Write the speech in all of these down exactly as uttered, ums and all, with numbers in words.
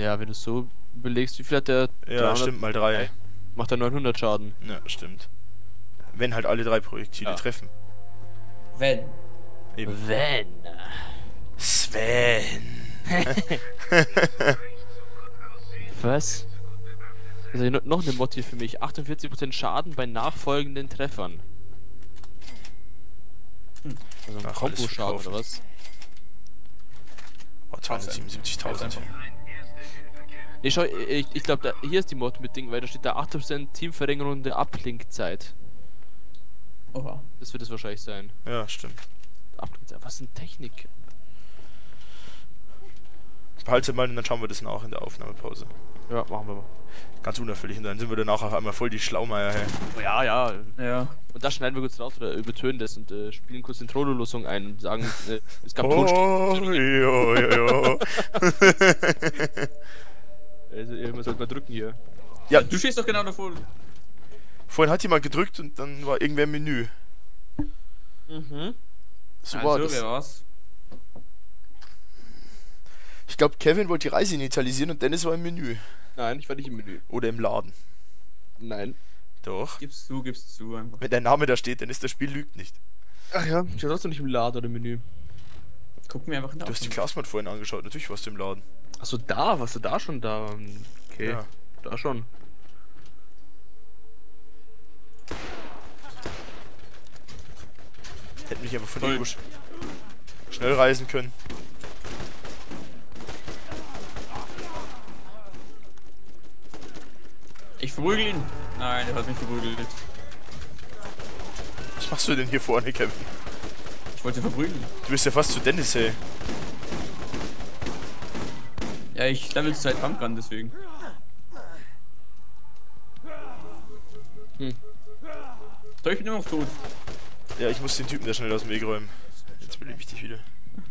Naja, wenn du so überlegst, wie viel hat der? Ja, dreihundert stimmt, mal drei. Macht er neunhundert Schaden. Ja, stimmt. Wenn halt alle drei Projektile Ja. treffen. Wenn. Eben. Wenn. Sven. Was? Also no- noch eine Mod hier für mich. achtundvierzig Prozent Schaden bei nachfolgenden Treffern. Hm. Also ein Ach, alles Kombo-Schaden verkaufen. oder was? Oh, zweihundertsiebenundsiebzigtausend. Nee, schau, ich, ich glaube, hier ist die Mod mit Ding, weil da steht da acht Prozent Teamverringerung der Uplink-Zeit. Oha. Das wird es wahrscheinlich sein. Ja, stimmt. Uplink-Zeit, was ist denn Technik? Behalte mal und dann schauen wir das nach in der Aufnahmepause. Ja, machen wir mal. Ganz unerfüllig und dann sind wir danach auf einmal voll die Schlaumeier, hey. Oh, ja, ja. Ja. Und das schneiden wir kurz raus oder übertönen das und äh, spielen kurz den Trollo-Losung ein und sagen, äh, es gab Tonstunden. Oh, jo, jo. Also, man sollte mal drücken hier. Ja, Du stehst doch genau davor. vorhin hat jemand gedrückt und dann war irgendwer im Menü. Mhm. So Also, war das. wer war's? Ich glaube, Kevin wollte die Reise initialisieren und Dennis war im Menü. Nein, ich war nicht im Menü. Oder im Laden. Nein. Doch. Gib's zu, gib's zu einfach. Wenn dein Name da steht, dann ist das Spiel lügt nicht. Ach ja, ich war trotzdem nicht im Laden oder im Menü. Gucken wir einfach in der Du hast die Aufnahme. Classmod vorhin angeschaut, natürlich warst du im Laden. Achso, da, warst du da schon da? Okay, Ja. da schon. Hätten mich einfach von Voll. irgendwo sch schnell reisen können. Ich verprügel ihn. Nein, er hat mich verprügelt. Was machst du denn hier vorne, Kevin? Ich wollte verprügeln. Du bist ja fast zu Dennis, hey. Ja, ich level zur Zeit Pumpgun, deswegen. Hm. Doch, ich bin immer noch tot. Ja, ich muss den Typen da schnell aus dem Weg räumen. Jetzt belebe ich dich wieder.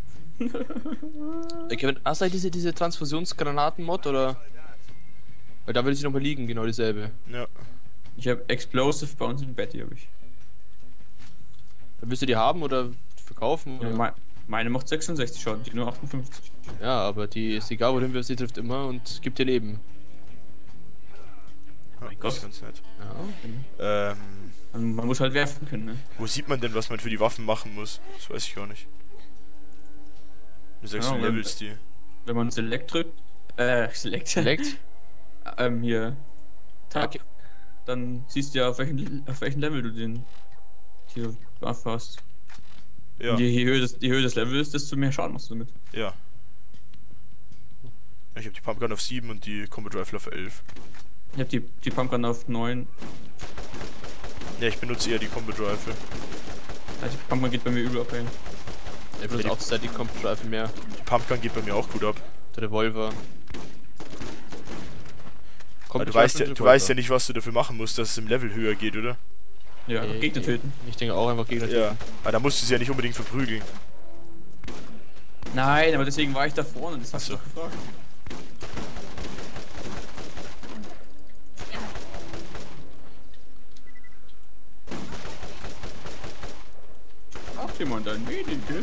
Äh, Kevin, hast du diese, diese Transfusionsgranaten-Mod oder? Weil da würde sie nochmal liegen, genau dieselbe. Ja. Ich habe Explosive bei uns im Bett, die habe ich. Willst du die haben oder verkaufen? Oder? Ja, mein, meine macht sechsundsechzig Schaden, die nur achtundfünfzig. Ja, aber die ist egal, wohin wir sie trifft immer und gibt dir Leben. ja Mein das ist Gott. ganz nett. Ja. Ähm, Man, man muss halt werfen können, ne? wo sieht man denn, was man für die Waffen machen muss? Das weiß ich gar nicht. Du sagst, Ja, du wenn- levelst die. Wenn man Select drückt, äh, Select, Select? ähm, hier, Tab, Okay. dann siehst du ja, auf welchem, auf welchem Level du den, die Waffe hast. Ja, Und je, je, höher das, je höher das Level ist, desto mehr Schaden machst du damit. ja. Ich habe die Pumpgun auf sieben und die Combat Rifle auf elf. Ich hab die, die Pumpgun auf neun. Ja, ich benutze eher die Combat Rifle. Also die Pumpgun geht bei mir übel ab, ey. Ich benutze die- auch zur Zeit die Comp Drive mehr. Die Pumpgun geht bei mir auch gut ab. Der Revolver. Aber Comp du Drive weißt, ja, und du Revolver. weißt ja nicht, was du dafür machen musst, dass es im Level höher geht, oder? Ja, Nee, Gegner töten. Ich denke auch einfach Gegner Ja. töten. Aber da musst du sie ja nicht unbedingt verprügeln. Nein, aber deswegen war ich da vorne, das hast du Ach doch gefragt. Ach, jemand ein Medikit?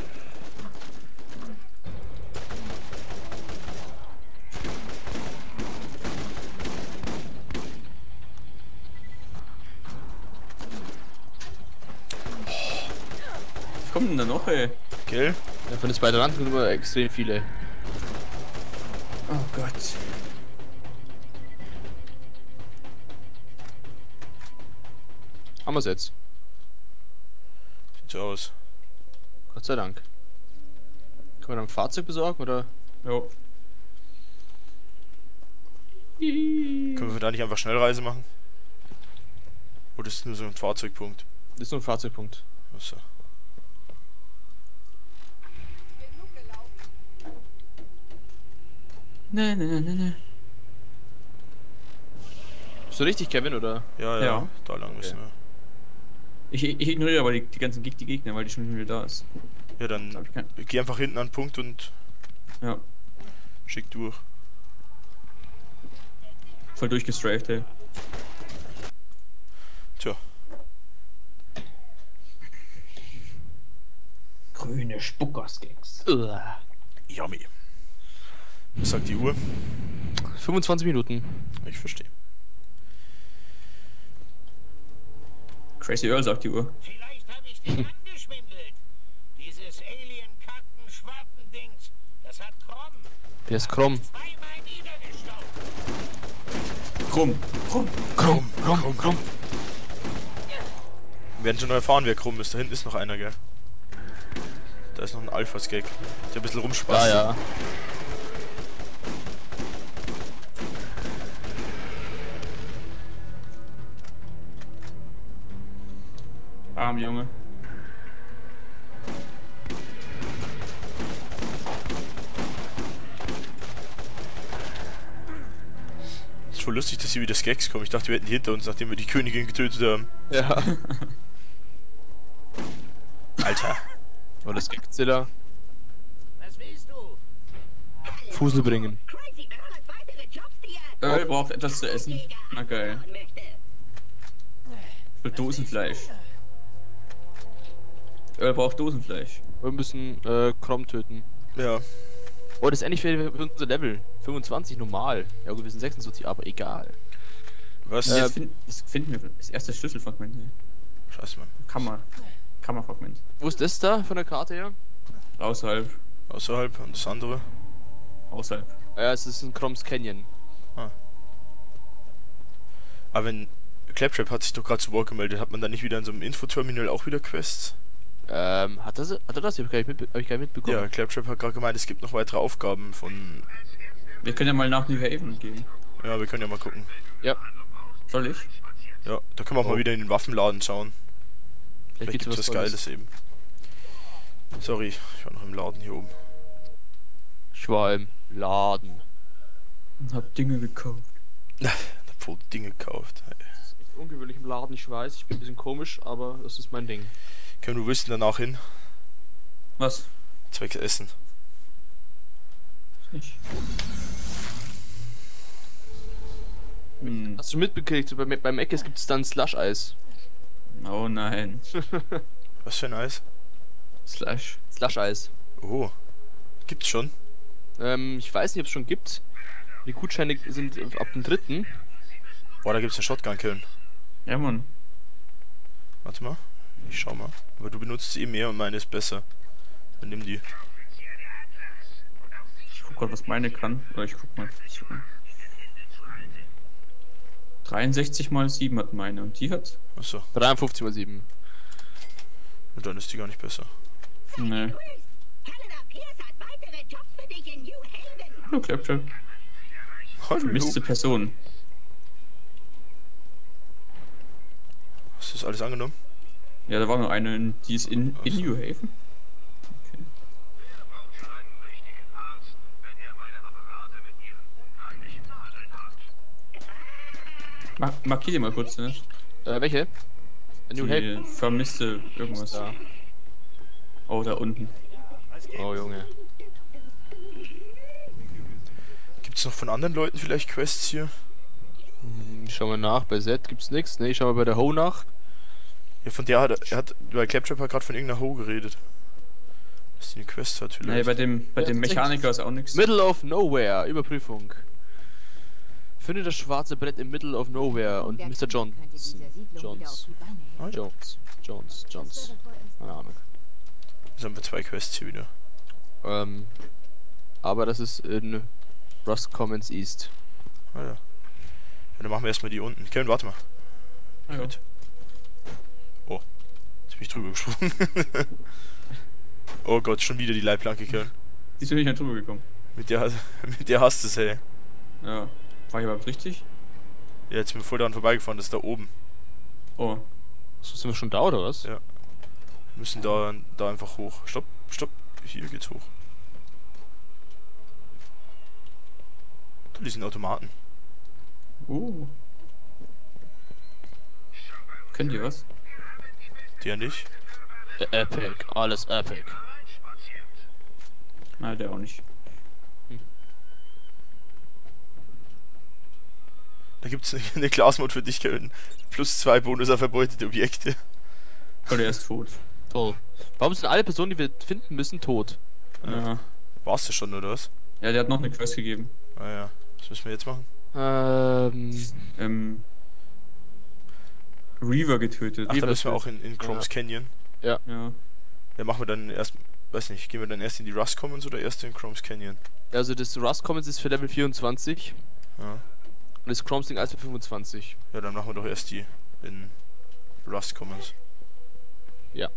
Was kommt denn da noch, ey? Gell? Ja, von den zweiten Rand sind immer extrem viele. Oh Gott. Haben wir's jetzt. Sieht so aus. Gott sei Dank. Können wir dann ein Fahrzeug besorgen oder? Jo. Können wir da nicht einfach Schnellreise machen? Oder ist es nur so ein Fahrzeugpunkt? Das ist nur ein Fahrzeugpunkt. Achso. Ne, ne, ne, ne, ne. Bist du richtig, Kevin, oder? Ja, ja, Ja. da lang müssen wir. Ich, ich ignoriere aber die, die ganzen Geg die Gegner, weil die schon wieder da ist. Ja, Da hab dann ich kein... geh einfach hinten an den Punkt und Ja, schick durch. voll durchgestrafed, ey. Tja, Grüne Spuckersgangs. Uah. yummy. Was sagt die Uhr? fünfundzwanzig Minuten. Ich verstehe. Crazy Earl sagt die Uhr. Vielleicht habe ich dich angeschwindelt. Dieses Alien-Karten-Schwarten-Dings, das hat Krumm Wer ist Krumm? zweimal niedergestaucht. Krumm. Krumm. Krumm, Krumm, Krumm. Wir werden schon noch erfahren, wer krumm ist. Da hinten ist noch einer, gell? Da ist noch ein Alpha-Skag, der ein bisschen rumspaßt. Ah ja. Arm Junge. Ist voll lustig, dass hier wieder Skags kommen. Ich dachte, wir hätten die hinter uns, nachdem wir die Königin getötet haben. Ja. Alter. Oder Skagzilla. Was willst du? Fusel bringen. Crazy Earl hat weitere Jobs, die er Earl braucht etwas zu essen. Na geil. machen möchte. Für Dosenfleisch. Earl braucht Dosenfleisch. Wir müssen äh, Krumm töten. Ja. Oh, das ist endlich für für unser Level. fünfundzwanzig normal. Ja gut, wir sind sechsundzwanzig, aber egal. Was? Jetzt find, das finden wir das erste Schlüsselfragment. hier. Scheiße, Mann. Kammer. Kammerfragment. Wo ist das da von der Karte her? Außerhalb. Außerhalb und das andere. Außerhalb. Ja, es ist ein Krumms Canyon. Aber wenn Claptrap hat sich doch gerade zu Wort gemeldet, hat man dann nicht wieder in so einem Infoterminal auch wieder Quests? Ähm, hat das, hat er das? Hab ich gar nicht, mit, hab ich gar nicht mitbekommen. Ja, Claptrap hat gerade gemeint, es gibt noch weitere Aufgaben von... Wir können ja mal nach New Haven gehen. Ja, wir können ja mal gucken. Ja. Soll ich? Ja, da können wir auch Oh. mal wieder in den Waffenladen schauen. Vielleicht gibt's gibt's was Tolles. Geiles eben. Sorry, ich war noch im Laden hier oben. Ich war im Laden. Und hab Dinge gekauft. Da wurde Dinge gekauft. Das ist echt ungewöhnlich im Laden, ich weiß. Ich bin ein bisschen komisch, aber das ist mein Ding. Können du wissen danach hin? Was? Zwecks Essen. Nicht. Hm. Hast du mitbekriegt, bei, beim Eckes gibt es dann Slush-Eis. Oh nein. Was für ein Eis? Slash. Slush-Eis. Oh. Gibt's schon? Ähm, ich weiß nicht, ob es schon gibt. Die Gutscheine sind ab dem dritten. Boah, da gibt's eine Shotgun-Killen. Ja, Mann. Warte mal. Ich schau mal. Aber du benutzt sie eh mehr und meine ist besser. Dann nimm die. Ich guck grad, was meine kann. Oder ich guck mal. dreiundsechzig mal sieben hat meine. Und die hat? Achso. dreiundfünfzig mal sieben. Und dann ist die gar nicht besser. Nee. Helena Pierce hat weitere Jobs für dich in New Haven. Hallo, Claptrap. Hallo. Vermisste Person. Hast du das alles angenommen? Ja, da war nur eine, in- die ist in, in New Haven. Okay. Ma markier dir mal kurz, ne? Äh, welche? New Haven. Die vermisste irgendwas. Da. Oh, da unten. Oh, Junge. Gibt's noch von anderen Leuten vielleicht Quests hier? Hm, Schauen wir nach. Bei Z gibt's nichts. Ne, ich schau mal bei der Ho nach. Ja, von der hat er, er hat, bei Claptrap hat gerade von irgendeiner Ho geredet. Dass die eine Quest hat Nee, vielleicht. bei dem, bei Ja, dem tatsächlich. Mechaniker ist auch nichts. Middle of Nowhere. Überprüfung. Finde das schwarze Brett im Middle of Nowhere und Mister John. Johns. Ah, ja. Jones. Jones. Jones. Keine Ahnung. Jetzt haben wir zwei Quests hier wieder. Ähm. Aber das ist in Rust Commons East. Ah ja. Ja, dann machen wir erstmal die unten. Kevin, warte mal. Ja. Gut. Oh. Jetzt bin ich drüber gesprungen. Oh Gott, schon wieder die Leitplanke, Kevin. Die ist nicht drüber gekommen. Mit der, mit der hast du es, hey. Ja. War ich überhaupt richtig? Ja, jetzt sind wir voll daran vorbeigefahren, das ist da oben. Oh. So, sind wir schon da oder was? Ja. Wir müssen da, da einfach hoch. Stopp, stopp. Hier geht's hoch. Da die sind Automaten. Uh. Können die was? Der nicht. Äh, Epic. Alles Epic. Nein, der auch nicht. Da gibt's eine, eine Class-Mode für dich, Kevin. Plus zwei Bonus auf erbeutete Objekte. Oh, der ist tot. Toll. Warum sind alle Personen, die wir finden müssen, tot? Ja. Warst du schon, oder was? Ja, der hat noch eine Quest gegeben. Ah ja. Was müssen wir jetzt machen? Ähm. Ähm. Reaver getötet. Ach, da Reaver müssen wir ist- auch in, in Chrome's ja. Canyon. Ja. Ja, machen wir dann erst, weiß nicht, gehen wir dann erst in die Rust Commons oder erst in Chrome's Canyon? Also das Rust Commons ist für Level vierundzwanzig Ja. und das Chrome's Ding alles für fünfundzwanzig. Ja, dann machen wir doch erst die in Rust Commons. Ja.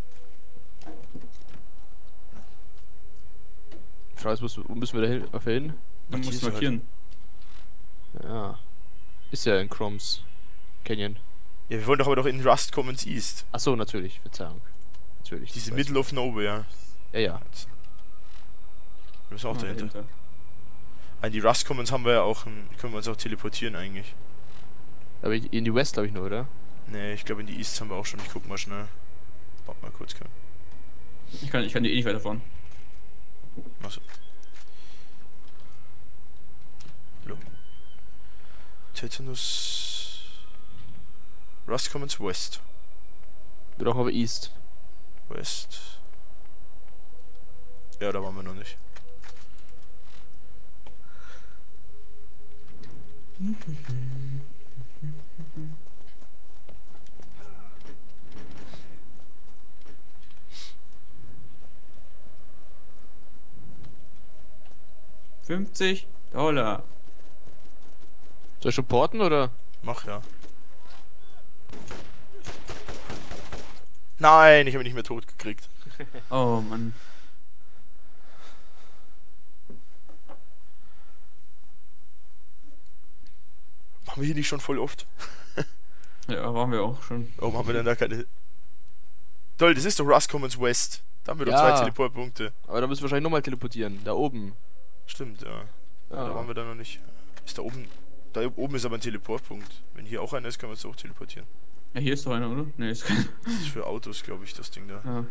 Ich frage, jetzt, wo müssen wir da hin? Auf hin? Man muss Markierst du halt. markieren. Ja. Ist ja in Chrome's Canyon. Ja, wir wollen doch aber doch in Rust Commons East. Achso, natürlich, Verzeihung. Natürlich. Diese weiß Middle of Nowhere. ich. Ja, ja. Wir müssen auch Ah, dahinter. An die Rust Commons haben wir ja auch, ein, können wir uns auch teleportieren eigentlich. Aber in die West glaube ich nur, oder? Ne, ich glaube in die East haben wir auch schon. Ich guck mal schnell. Warte mal kurz. Kann. Ich kann, ich kann die eh nicht weiterfahren. Achso. Hallo. Tetanus. Rust Commons West. Wir brauchen aber East. West. Ja, da waren wir noch nicht. fünfzig Dollar. Soll ich schon porten oder? Mach ja. Nein, ich habe ihn nicht mehr tot gekriegt. Oh Mann. Machen wir hier nicht schon voll oft? Ja, waren wir auch schon. Warum haben wir denn da keine... Toll, das ist doch Rust Commons West. Da haben wir doch Ja. zwei Teleportpunkte. Aber da müssen wir wahrscheinlich nochmal teleportieren. Da oben. Stimmt, ja. Ja. Da waren wir da noch nicht. Ist da oben... Da oben ist aber ein Teleportpunkt. Wenn hier auch einer ist, können wir uns auch teleportieren. Ja, hier ist doch einer, oder? Ne, ist kein. Das ist für Autos, glaube ich, das Ding da. Ja.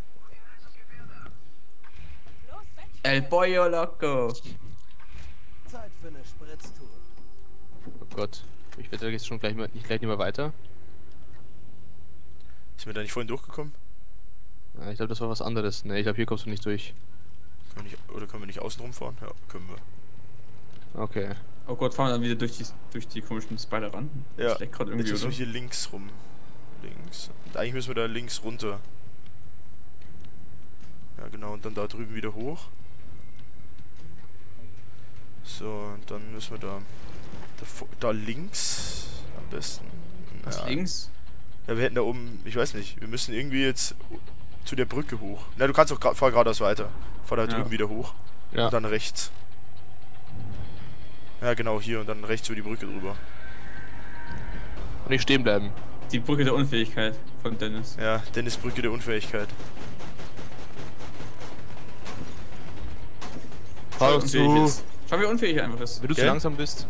El Pollo Loco. Zeit für eine Spritztour. Oh Gott. Ich werde da jetzt schon gleich, mal, nicht, gleich nicht mehr weiter. Sind wir da nicht vorhin durchgekommen? Ja, ich glaube, das war was anderes. Ne, ich glaube, hier kommst du nicht durch. Können wir nicht, oder können wir nicht außen rumfahren? Ja, können wir. Okay. Oh Gott, fahren wir dann wieder durch die, durch die komischen Spider ran? Ja, Das leckt gerade jetzt irgendwie, müssen wir oder? hier links rum. Links. Und eigentlich müssen wir da links runter. Ja, genau. Und dann da drüben wieder hoch. So, und dann müssen wir da... Da, vo- da links am besten. Was, Ja. links? Ja, wir hätten da oben... Ich weiß nicht. Wir müssen irgendwie jetzt zu der Brücke hoch. Na, du kannst auch gra- fahr geradeaus weiter. Fahr da Ja. drüben wieder hoch. Ja. Und dann rechts. Ja, genau, hier. Und dann rechts über die Brücke drüber. Und nicht stehen bleiben. Die Brücke der Unfähigkeit von Dennis. Ja, Dennis Brücke der Unfähigkeit. Fahr Schau, doch wie unfähig zu. ist. Schau, wie unfähig er einfach ist. Wenn du zu Gell? langsam bist.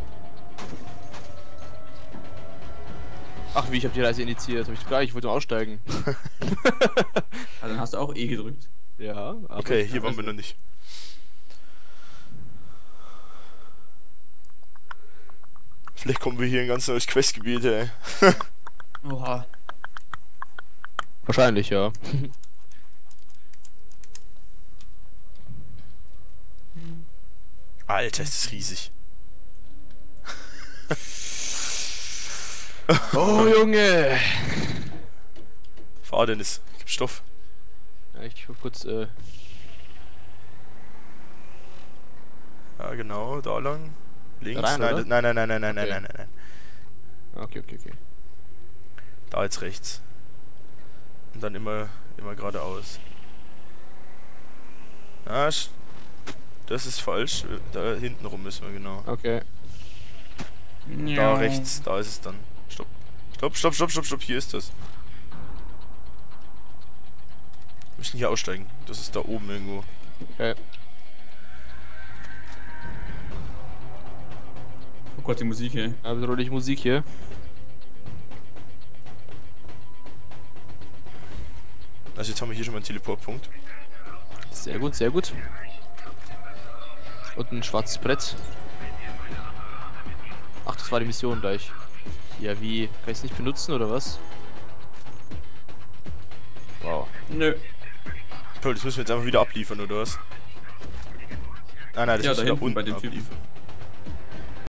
Ach wie, ich habe die Reise initiiert. Hab ich gleich, ich wollte nur aussteigen. Ah, dann hast du auch E gedrückt. Ja, aber Okay, hier waren also- wir noch nicht. Vielleicht kommen wir hier in ein ganz neues Questgebiet, ey. Oha. wahrscheinlich, ja. Alter, ist das riesig. Oh Junge! Fahr, Dennis. Gib Stoff. Ja, ich will kurz, äh. Ja, genau, da lang. Links. Rein, nein, oder? das- nein, nein, nein, nein, nein, nein, Okay. nein, nein, nein. Okay, okay, okay. Da jetzt rechts. Und dann immer, immer geradeaus. Ah, sch- das ist falsch. Da hinten rum müssen wir, genau. Okay. Da rechts, da ist es dann. Stopp. Stopp, stopp, stopp, stopp, stopp, hier ist das. Wir müssen hier aussteigen. Das ist da oben irgendwo. Okay. Oh Gott, die Musik, ey. Ja, bedrohliche Musik hier. Also jetzt haben wir hier schon mal einen Teleportpunkt. Sehr gut, sehr gut. Und ein schwarzes Brett. Ach, das war die Mission gleich. Ja, wie? Kann ich es nicht benutzen oder was? Wow. Nö. Toll, das müssen wir jetzt einfach wieder abliefern, oder was? Nein, nein, das Ja, müssen da wir da hinten unten bei dem Typen. abliefern.